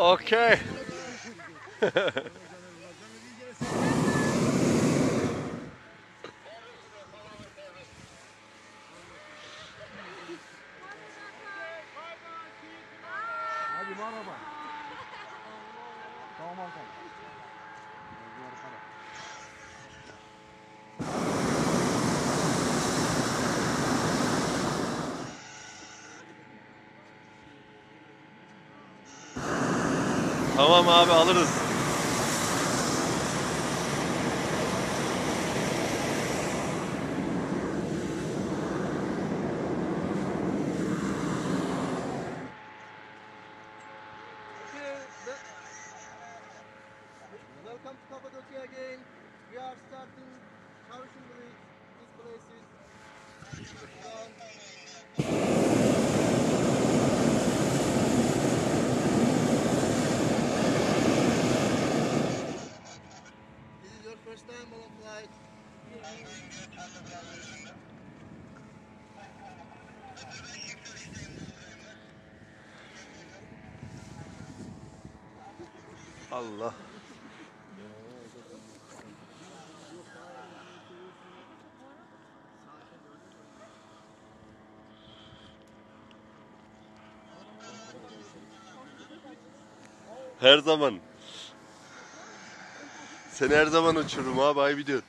Okay. Hadi merhaba. Tamam Hakan. Tamam abi, alırız. Welcome to Cappadocia again. We are starting Çavuşun Bridge. This place is This is your first time on a flight. Allah. Her zaman. Seni her zaman uçururum abi, ayıp ediyorsun.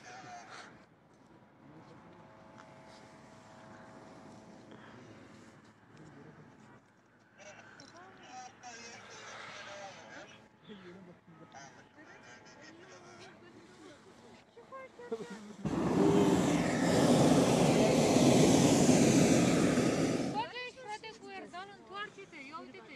Poate ești frate cu Erdogan, întoarce-te, ia uite-te.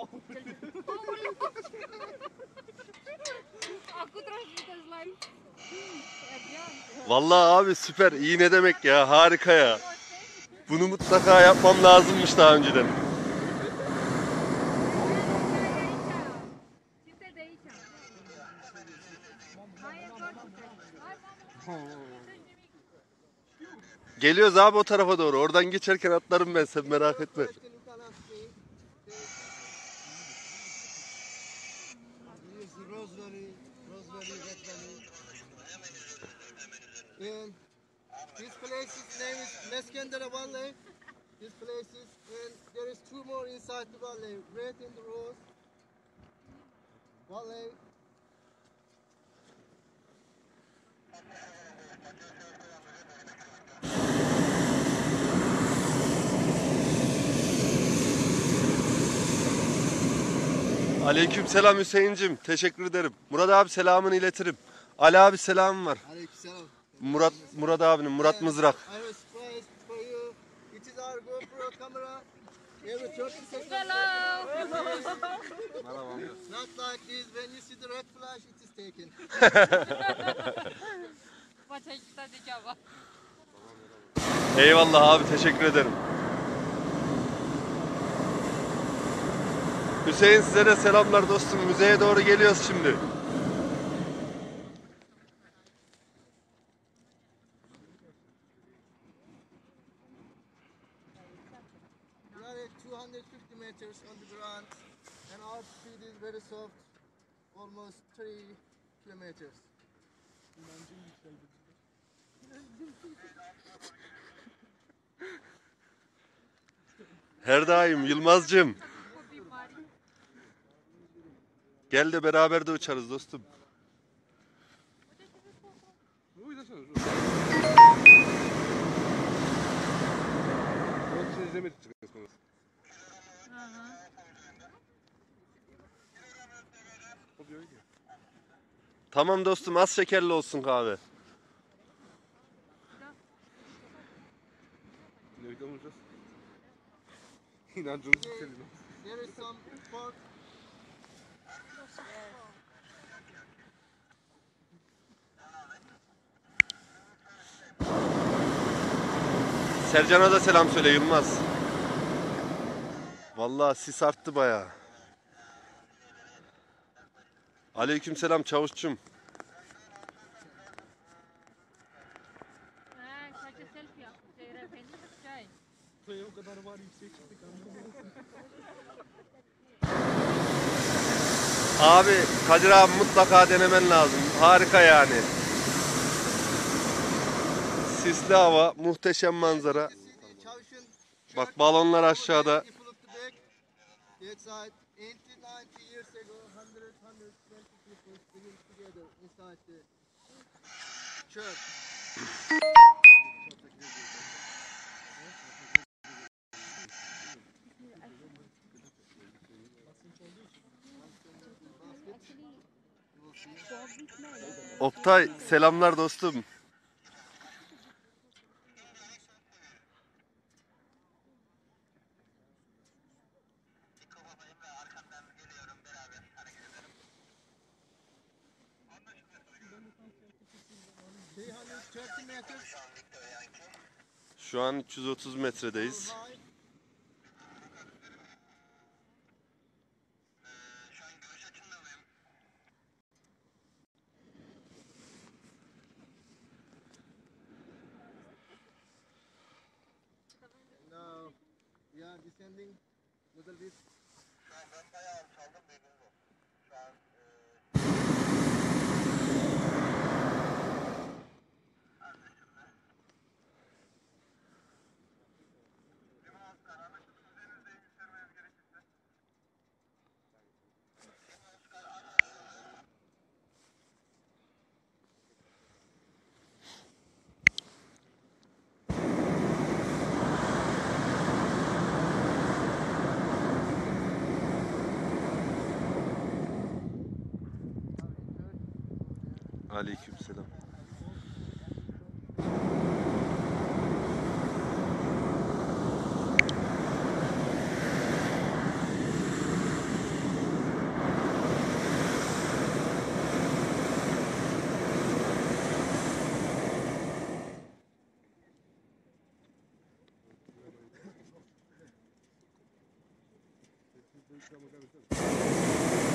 Acum transmiteți live. Erdogan. Vallahi abi süper. İyi ne demek ya, harika ya. Bunu mutlaka yapmam lazımmış daha önceden. Ține de aici. Hai, întoarce-te. Hai, mamă. Geliyoruz abi o tarafa doğru. Oradan geçerken atlarım ben, sen merak etme. Question you can ask me. This is Rosemary, Red Valley. And this place's name is Meskendera Valley. This place is, and there is two more inside the valley. Red in the rose. Valley. Aleykümselam Hüseyincim. Teşekkür ederim. Murat abi selamını iletirim. Ali abi selamım var. Aleykümselam. Murat abinin, Murat Mızrak. I was surprised for you. It is our GoPro camera. Every 30 seconds. Hello. Not like this. When you see the red flash, it is taken. Poate ai stat degeaba. Eyvallah abi, teşekkür ederim. Hüseyin size de selamlar dostum. Müzeye doğru geliyoruz şimdi. We are at 250 meters on the ground, and our speed is very soft, almost 3 kilometers. Her daim Yılmazcığım. Copii mari. Gel de beraber de uçarız dostum. Uite așa, jos. 150 de metri ce crezi că o să. Aha. Hop, uite. Tamam dostum, az şekerli olsun kahve. Ne uităm în jos. N-a ajuns să se lină. There is some pork. Sercan'a da selam söyle Yılmaz. Vallahi sis arttı bayağı. Aleykümselam Çavuşçum. Face selfie acum, ți-ai revenit? Ce ai? Păi eu că dar mari, știi ce te cam. Abi Kadir abi mutlaka denemen lazım. Harika yani. Sisli hava, muhteşem manzara. Bak balonlar aşağıda. It's like 80, 90 years ago, 100, 120 people singing together inside the church. Oktay selamlar dostum. Şu an 330 metredeyiz. Now we are descending little bit. Aleykümselam. Thank you.